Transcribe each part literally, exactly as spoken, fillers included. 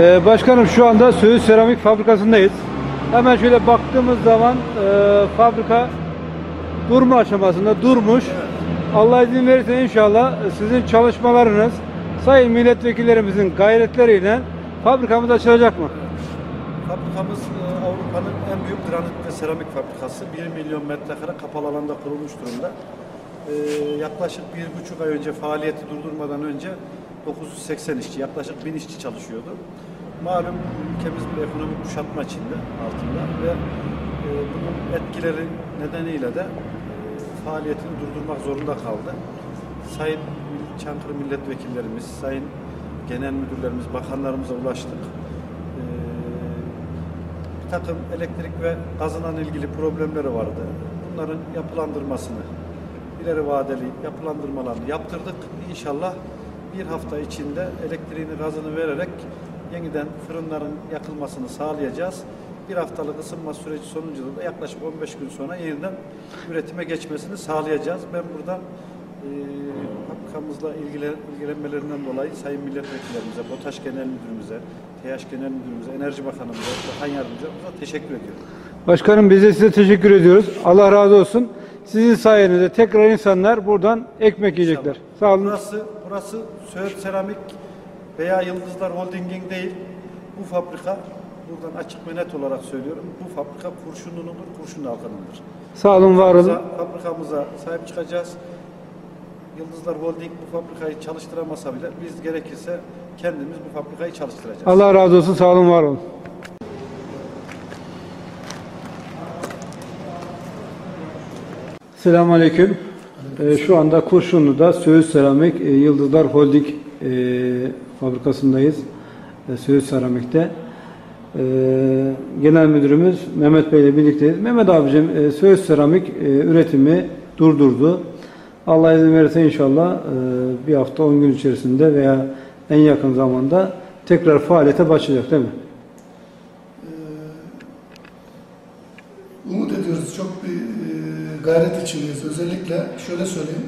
Ee, başkanım şu anda Söğüt Seramik Fabrikası'ndayız. Hemen şöyle baktığımız zaman e, fabrika durma aşamasında durmuş. Evet. Allah izin verirse inşallah sizin çalışmalarınız sayın milletvekillerimizin gayretleriyle fabrikamız açılacak mı? Evet. Fabrikamız Avrupa'nın en büyük granit ve seramik fabrikası. bir milyon metrekare kapalı alanda kurulmuş durumda. Ee, yaklaşık bir buçuk ay önce faaliyeti durdurmadan önce dokuz yüz seksen işçi, yaklaşık bin işçi çalışıyordu. Malum ülkemiz bir ekonomik kuşatma içinde altında ve e, bunun etkileri nedeniyle de e, faaliyetini durdurmak zorunda kaldı. Sayın Çankırı milletvekillerimiz, sayın genel müdürlerimiz, bakanlarımıza ulaştık. E, bir takım elektrik ve gazla ilgili problemleri vardı. Bunların yapılandırmasını, ileri vadeli yapılandırmalarını yaptırdık. İnşallah bir hafta içinde elektriğini, gazını vererek yeniden fırınların yakılmasını sağlayacağız. Bir haftalık ısınma süreci sonucunda da yaklaşık on beş gün sonra yeniden üretime geçmesini sağlayacağız. Ben buradan e, fabrikamızla ilgilen, ilgilenmelerinden dolayı sayın milletvekillerimize, BOTAŞ Genel Müdürümüze, TEİAŞ Genel Müdürümüze, Enerji Bakanımıza, Bakan Yardımcımıza teşekkür ediyorum. Başkanım biz de size teşekkür ediyoruz. Allah razı olsun. Sizin sayenizde tekrar insanlar buradan ekmek yiyecekler. İnşallah. Sağ olun. Burası, burası Söğüt Seramik veya Yıldızlar Holding'in değil. Bu fabrika, buradan açık ve net olarak söylüyorum, bu fabrika Kurşunlu'nundur, Kurşunlu halkınındır. Sağ olun, var olun. Fabrikamıza sahip çıkacağız. Yıldızlar Holding bu fabrikayı çalıştıramasa bile biz gerekirse kendimiz bu fabrikayı çalıştıracağız. Allah razı olsun, sağ olun, var olun. Selamünaleyküm. Ee, şu anda Kurşunlu'da Söğüt Seramik e, Yıldızlar Holding e, fabrikasındayız. E, Söğüt Seramik'te. E, Genel Müdürümüz Mehmet Bey ile birlikteyiz. Mehmet abicim, e, Söğüt Seramik e, üretimi durdurdu. Allah izin verirse inşallah e, bir hafta on gün içerisinde veya en yakın zamanda tekrar faaliyete başlayacak değil mi? Ee, umut ediyoruz. Çok bir e, gayret içindeyiz. Özellikle şöyle söyleyeyim.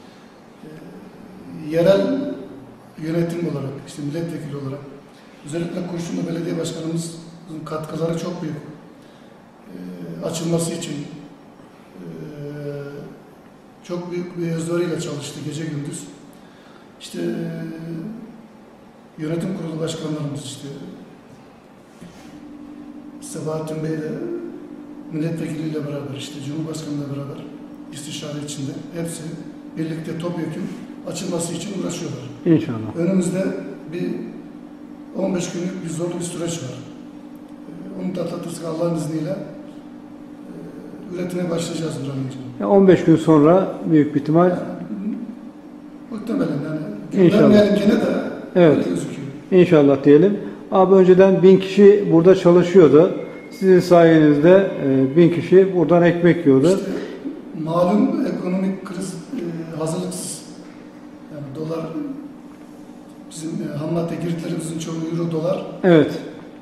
E, yerel yönetim olarak, işte milletvekili olarak, özellikle Kurşunlu Belediye Başkanımızın katkıları çok büyük. E, açılması için e, çok büyük bir özveriyle çalıştı gece gündüz. İşte e, yönetim kurulu başkanlarımız, işte Sebahattin Bey ile milletvekiliyle beraber, işte Cumhurbaşkanıyla beraber istişare içinde hepsi birlikte topyekun açılması için uğraşıyorlar. İnşallah. Önümüzde bir on beş günlük bir zorlu bir süreç var. Onu da atlatırsak Allah'ın izniyle üretime başlayacağız buranın. on beş gün sonra büyük bir ihtimal. Yani, muhtemelen yani. İnşallah. Yani gene de evet. Gözüküyor. İnşallah diyelim. Abi önceden bin kişi burada çalışıyordu. Sizin sayenizde e, bin kişi buradan ekmek yiyordu. İşte malum ekonomik kriz e, hazırlıksız. Yani dolar, bizim e, ham madde girdiklerimizin çoğu euro dolar. Evet.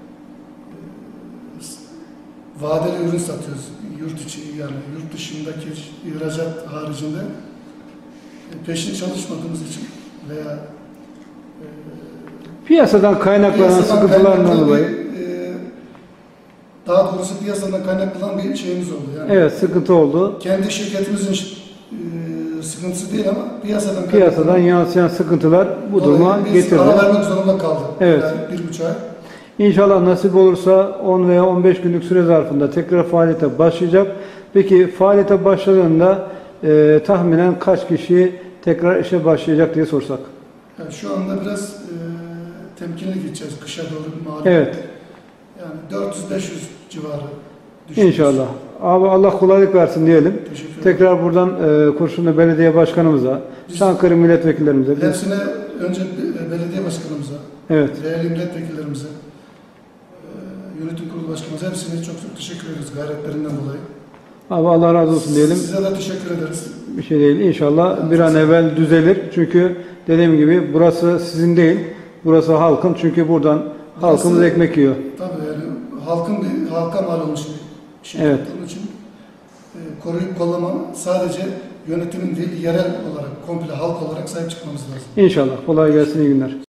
E, vadeli ürün satıyoruz. Yurt içi, yani yurt dışındaki ihracat haricinde e, peşin çalışmadığımız için veya e, piyasadan kaynaklanan sıkıntılardan dolayı. E, daha doğrusu piyasadan kaynaklanan bir şeyimiz oldu. Yani evet, sıkıntı oldu. kendi şirketimizin e, sıkıntısı değil ama piyasadan piyasadan yansıyan sıkıntılar bu duruma getirdi. Biz ara vermek zorunda kaldık. Evet. Yani bir buçuk ay. İnşallah nasip olursa on veya on beş günlük süre zarfında tekrar faaliyete başlayacak. Peki faaliyete başladığında e, tahminen kaç kişi tekrar işe başlayacak diye sorsak? Yani şu anda biraz e, temkinli gideceğiz kışa doğru malum. Evet. Yani dört yüz beş yüz civarı düşünüyoruz. İnşallah. Abi Allah kolaylık versin diyelim. Teşekkür tekrar buradan e, Kurşunlu Belediye Başkanımıza, Biz Çankırı milletvekillerimize. Hepsine önce belediye başkanımıza, evet. değerli milletvekillerimize, e, yönetim kurulu başkanımıza hepsine çok çok teşekkür ediyoruz gayretlerinden dolayı. Abi Allah razı olsun diyelim. Size de teşekkür ederiz. Bir şey değil. İnşallah bir an evvel düzelir. Çünkü dediğim gibi burası sizin değil. Burası halkın. Çünkü buradan burası, halkımız ekmek yiyor. Tabii yani halkın bir, halka mal olmuş bir şey. Evet. Onun için e, koruyup kollama sadece yönetimin değil, yerel olarak, komple halk olarak sahip çıkmamız lazım. İnşallah. Kolay gelsin. İyi günler.